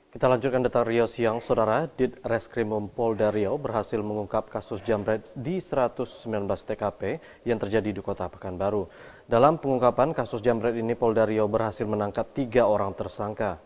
Kita lanjutkan data Riau siang, Saudara. Ditreskrimum Polda Riau berhasil mengungkap kasus jambret di 119 TKP yang terjadi di Kota Pekanbaru. Dalam pengungkapan kasus jambret ini, Polda Riau berhasil menangkap 3 orang tersangka.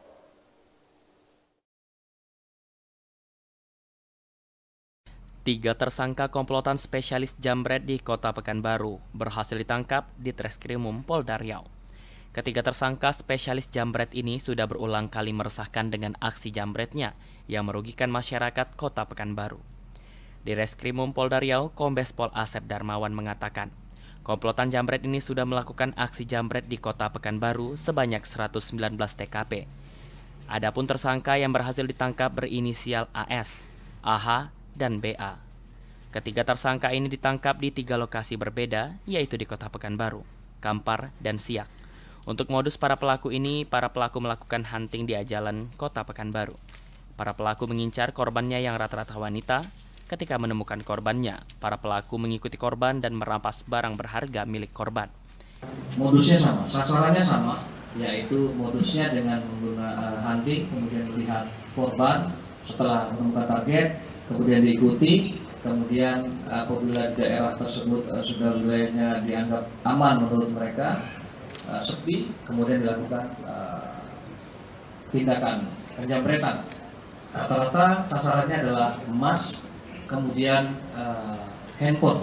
Tiga tersangka komplotan spesialis jambret di Kota Pekanbaru berhasil ditangkap di Treskrimum Polda Riau. Ketiga tersangka spesialis jambret ini sudah berulang kali meresahkan dengan aksi jambretnya yang merugikan masyarakat Kota Pekanbaru. Di Reskrimum Polda Riau, Kombes Pol Asep Darmawan mengatakan, komplotan jambret ini sudah melakukan aksi jambret di Kota Pekanbaru sebanyak 119 TKP. Adapun tersangka yang berhasil ditangkap berinisial AS, AH, dan BA. Ketiga tersangka ini ditangkap di 3 lokasi berbeda, yaitu di Kota Pekanbaru, Kampar, dan Siak. Untuk modus para pelaku ini, para pelaku melakukan hunting di jalan Kota Pekanbaru. Para pelaku mengincar korbannya yang rata-rata wanita. Ketika menemukan korbannya, para pelaku mengikuti korban dan merampas barang berharga milik korban. Modusnya sama, sasarannya sama, yaitu modusnya dengan menggunakan hunting, kemudian melihat korban, setelah menemukan target, kemudian diikuti, kemudian apabila di daerah tersebut sudah wilayahnya dianggap aman menurut mereka, sepi, kemudian dilakukan tindakan penjambretan. Rata-rata sasarannya adalah emas, kemudian handphone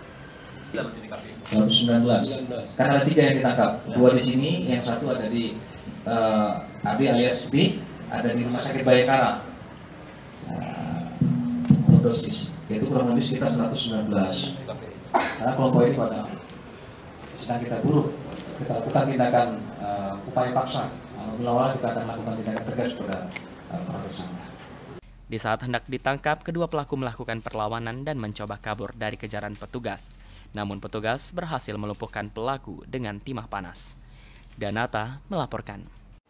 119. Karena ada 3 yang ditangkap, 2 di sini, yang satu ada di AB alias B, ada di Rumah Sakit Bayangkara. Dosis yaitu kurang lebih sekitar 119. Karena kelompok ini pada sedang kita buru, kita lakukan tindakan upaya paksa. Apabila kita akan lakukan tindakan tegas kepada para tersangka. Di saat hendak ditangkap, kedua pelaku melakukan perlawanan dan mencoba kabur dari kejaran petugas. Namun petugas berhasil melumpuhkan pelaku dengan timah panas. Danata melaporkan.